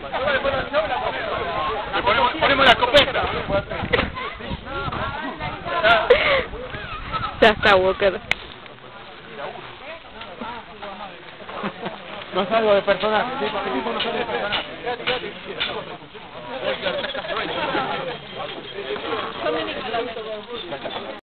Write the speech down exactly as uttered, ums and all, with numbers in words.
Le ponemos, ponemos la escopeta. Ya está, Walker. No salgo de personaje, ¿sí? Este tipo no sale de personaje.